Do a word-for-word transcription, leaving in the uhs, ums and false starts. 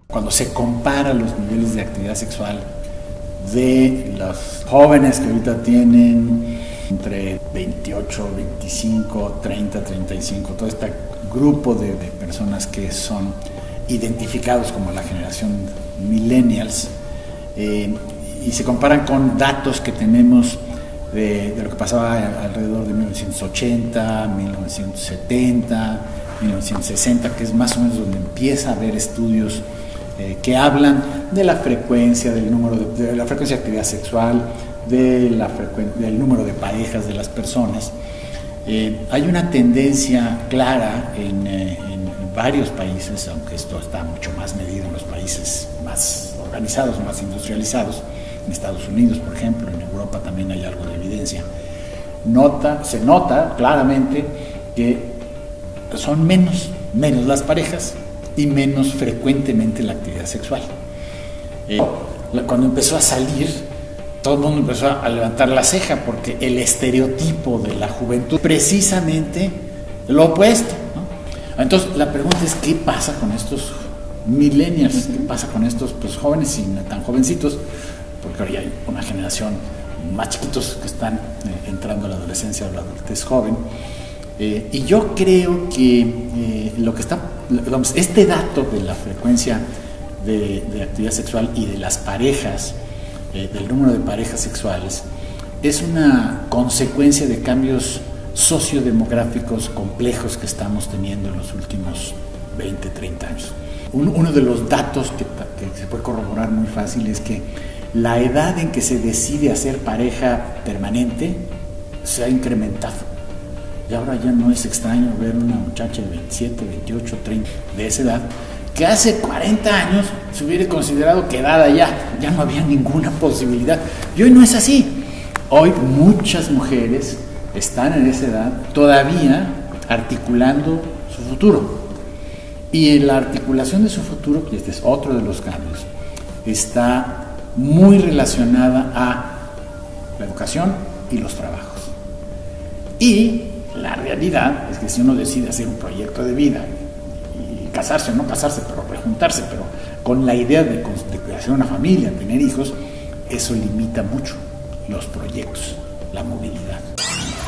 Cuando se compara los niveles de actividad sexual de los jóvenes que ahorita tienen entre veintiocho, veinticinco, treinta, treinta y cinco, todo este grupo de, de personas que son identificados como la generación millennials, eh, y se comparan con datos que tenemos de, de lo que pasaba alrededor de mil novecientos ochenta, mil novecientos setenta, mil novecientos sesenta, que es más o menos donde empieza a haber estudios eh, que hablan de la frecuencia, del número de, de la frecuencia de actividad sexual, de la del número de parejas de las personas. Eh, hay una tendencia clara en, eh, en varios países, aunque esto está mucho más medido en los países más organizados, más industrializados, en Estados Unidos, por ejemplo, en Europa también hay algo de evidencia. Nota, se nota claramente que son menos, menos las parejas y menos frecuentemente la actividad sexual. Eh, cuando empezó a salir, todo el mundo empezó a levantar la ceja porque el estereotipo de la juventud precisamente lo opuesto, ¿no? Entonces la pregunta es, ¿qué pasa con estos millennials? ¿Qué pasa con estos pues, jóvenes y no tan jovencitos? Porque hoy hay una generación más chiquitos que están eh, entrando a la adolescencia o la adultez joven. Eh, y yo creo que eh, lo que está, digamos, este dato de la frecuencia de, de actividad sexual y de las parejas, eh, del número de parejas sexuales, es una consecuencia de cambios sociodemográficos complejos que estamos teniendo en los últimos veinte, treinta años. Un, uno de los datos que, que se puede corroborar muy fácil es que la edad en que se decide hacer pareja permanente se ha incrementado. Y ahora ya no es extraño ver una muchacha de veintisiete, veintiocho, treinta, de esa edad, que hace cuarenta años se hubiera considerado quedada ya, ya no había ninguna posibilidad. Y hoy no es así. Hoy muchas mujeres están en esa edad todavía articulando su futuro. Y en la articulación de su futuro, y este es otro de los cambios, está muy relacionada a la educación y los trabajos. Y la realidad es que si uno decide hacer un proyecto de vida y casarse o no casarse, pero rejuntarse, pero con la idea de, de hacer una familia, tener hijos, eso limita mucho los proyectos, la movilidad.